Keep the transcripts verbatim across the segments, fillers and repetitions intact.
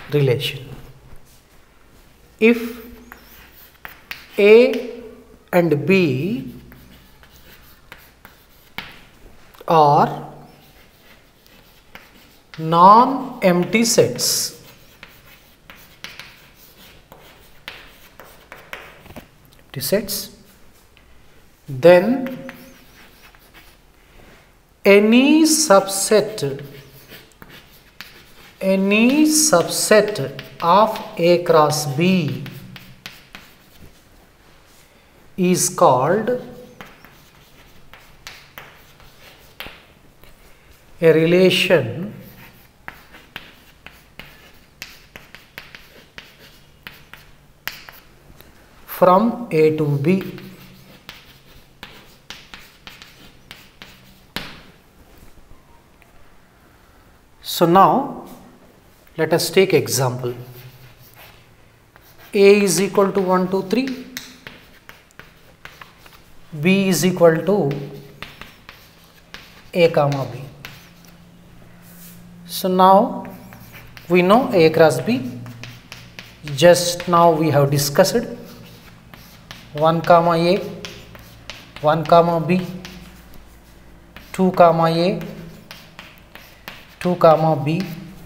relation. If A and B are non-empty sets, empty sets, then any subset any subset of A cross B is called a relation from A to B. So now let us take example. A is equal to one, two, three. B is equal to A comma B. So now we know A cross B. Just now we have discussed one comma A, one comma B, two comma A, two comma B,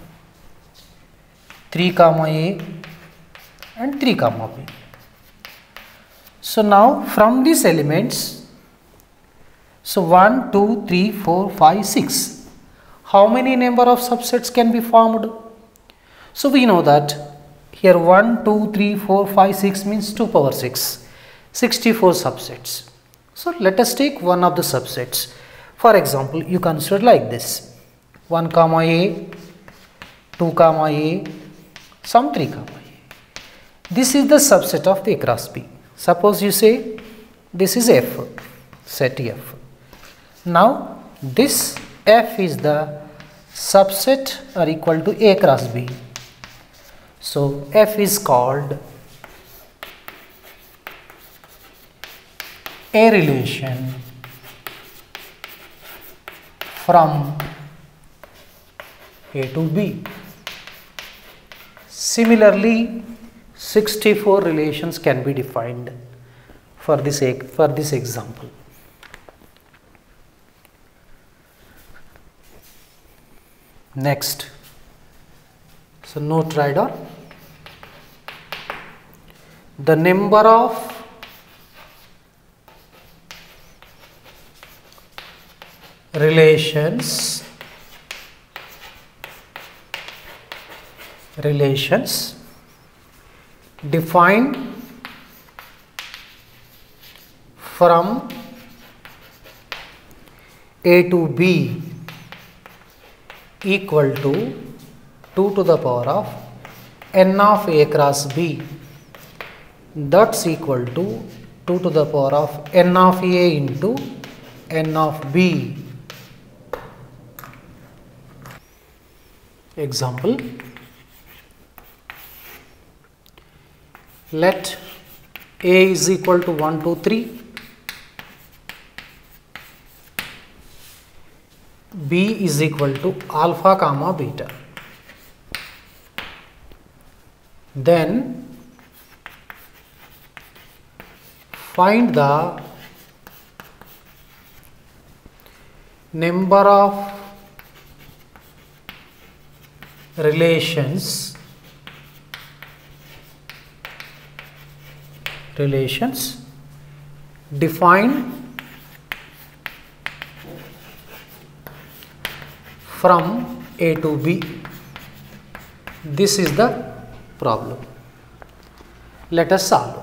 three comma A and three comma B. So now from these elements, so one, two, three, four, five, six, how many number of subsets can be formed? So we know that here one, two, three, four, five, six means two power six, sixty-four subsets. So let us take one of the subsets. For example, you consider like this, one comma A, two comma A, some three comma A. This is the subset of A cross B. Suppose you say this is F, set F. Now this F is the subset or equal to A cross B. So F is called a relation from A to B. Similarly, sixty-four relations can be defined for this, for this example. Next, so note writer, the number of relations relations defined from A to B equal to two to the power of n of A cross B, that's equal to two to the power of n of A into n of B. Example, let A is equal to one, two, three, B is equal to alpha comma beta. Then find the number of relations relations defined from A to B. This is the problem. Let us solve.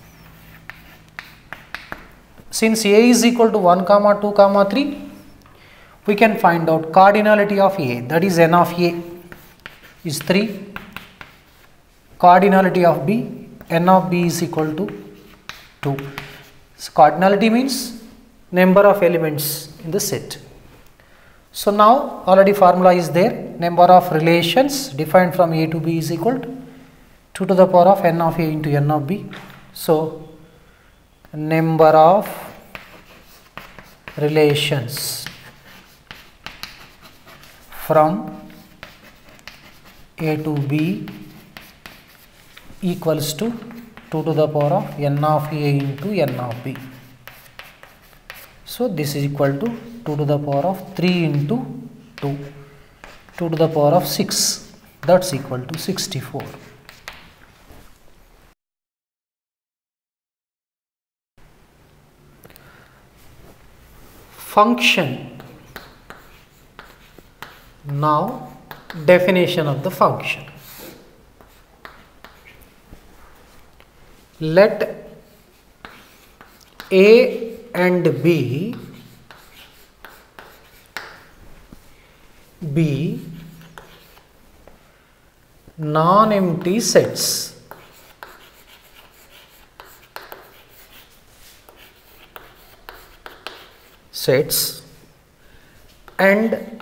Since A is equal to one comma two comma three, we can find out cardinality of A, that is n of A is three, cardinality of B, n of B is equal to two. So cardinality means number of elements in the set. So now already formula is there, number of relations defined from A to B is equal to two to the power of n of A into n of B. So number of relations from a to b equals to two to the power of n of a into n of b. So this is equal to two to the power of three into two, two to the power of six, that's equal to sixty-four. Function. Now definition of the function. Let a and b be non-empty sets. Sets and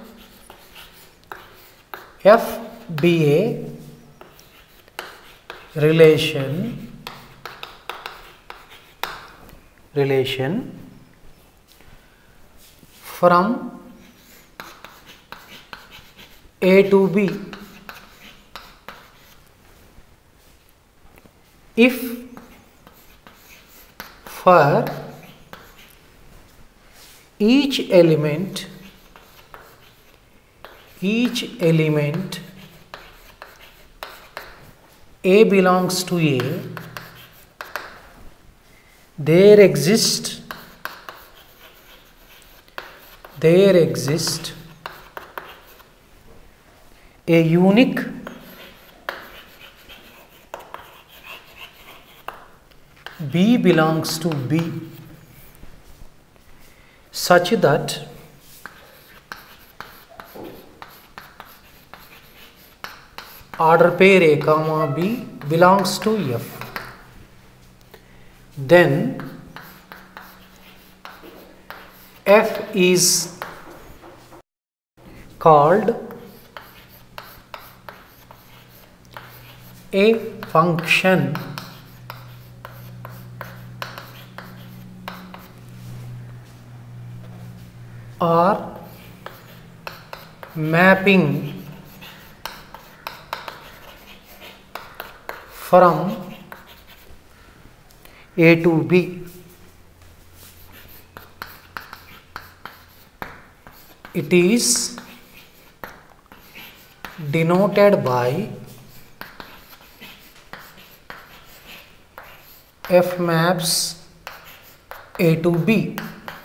f be a relation relation from a to b if for each element each element a belongs to a, there exist there exist a unique b belongs to b such that order pair a comma b belongs to f, then f is called a function or mapping from a to b. It is denoted by f maps a to b.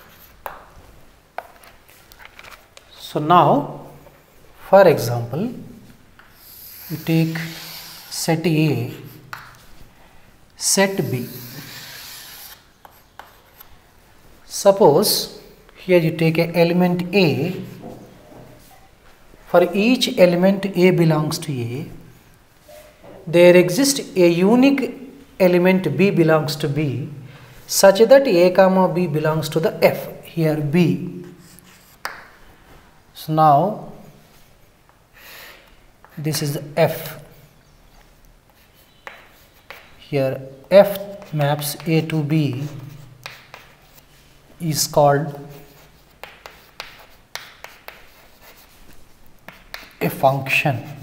So now, for example, you take set A, set B. Suppose here you take a element A. For each element A belongs to A, there exists a unique element B belongs to B such that A comma B belongs to the F, here B. So now this is the F. Here F maps A to B is called a function.